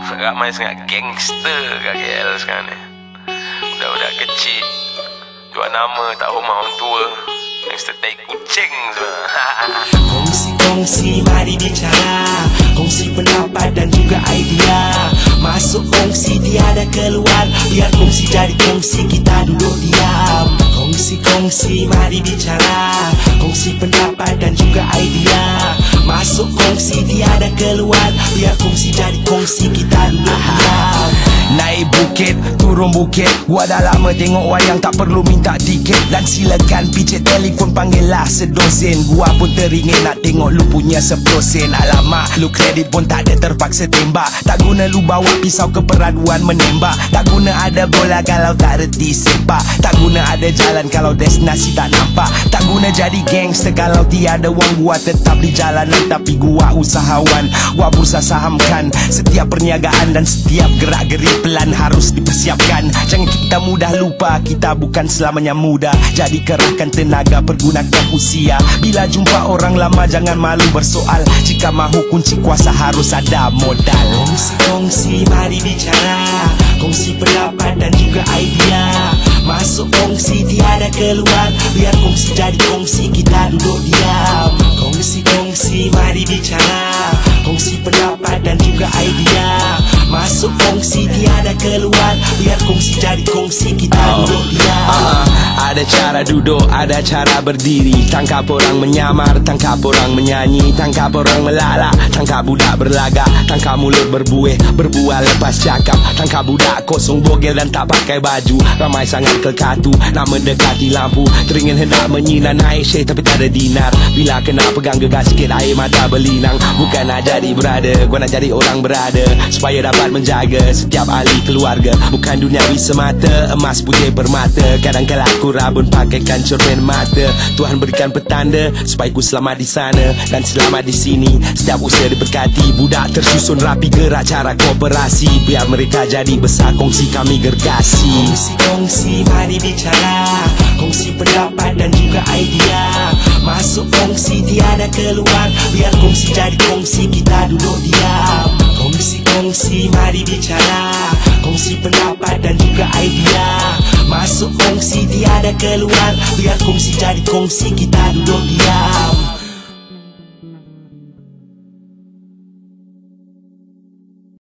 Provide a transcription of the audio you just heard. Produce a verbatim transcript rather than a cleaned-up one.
Ramai sangat gangster kat K L sekarang ni. Budak-budak kecil jual nama tak hormat orang tua. Gangster tai kucing semua. Kongsi-kongsi mari bicara, kongsi pendapat dan juga idea. Masuk kongsi tiada keluar, biar kongsi jadi kongsi kita duduk diam. Kongsi-kongsi mari bicara, kongsi pendapat dan juga idea. Masuk kongsi tiada keluar, biar kongsi jadi kongsi kita duduk diam. Naik bukit, turun bukit, gua dah lama tengok wayang tak perlu minta tiket. Dan silakan picit telefon panggillah sedosen. Gua pun teringin nak tengok lu punya sepuluh sen. Alamak, lu kredit pun tak ada terpaksa tembak. Tak guna lu bawa pisau ke peraduan menembak. Tak guna ada bola kalau tak reti sepak. Tak guna ada jalan kalau destinasi tak nampak. Tak guna jadi gangster kalau tiada wang. Gua tetap di jalanan tapi gua usahawan. Gua bursa sahamkan setiap perniagaan dan setiap gerak-gerik pelan harus dipersiapkan. Jangan kita mudah lupa, kita bukan selamanya muda. Jadi kerahkan tenaga, pergunakan usia. Bila jumpa orang lama jangan malu bersoal. Jika mahu kunci kuasa harus ada modal. Kongsi-kongsi mari bicara, kongsi pendapat dan juga idea. Masuk kongsi tiada keluar, biar kongsi jadi kongsi kita duduk diam. Kongsi-kongsi mari bicara, kongsi pendapat dan juga idea. Masuk kongsi tiada keluar, biar kongsi jadi kongsi kita oh. duduk diam. uh, Ada cara duduk, ada cara berdiri. Tangkap orang menyamar, tangkap orang menyanyi. Tangkap orang melala, tangkap budak berlagak. Tangkap mulut berbuih, berbual lepas cakap. Tangkap budak kosong bogel dan tak pakai baju. Ramai sangat kekatu, nak mendekati lampu. Teringin hendak menyinar naik syekh tapi tak ada dinar. Bila kena pegang gegas sikit air mata berlinang. Bukan nak jadi brother, gua nak jadi orang berada. Supaya dapat menjaga setiap ahli keluarga. Bukan duniawi semata, emas putih permata. Kadang-kadang aku rabun pakaikan cermin mata. Tuhan berikan petanda supaya ku selamat di sana dan selamat di sini. Setiap usaha diberkati, budak tersusun rapi gerak cara kooperasi. Biar mereka jadi besar, kongsi kami gergasi. Kongsi-kongsi mari bicara, kongsi pendapat dan juga idea. Masuk kongsi tiada keluar, biar kongsi jadi kongsi kita duduk diam. Kongsi-kongsi mari bicara, kongsi pendapat dan juga idea. Masuk kongsi tiada keluar, biar kongsi jadi kongsi kita duduk diam.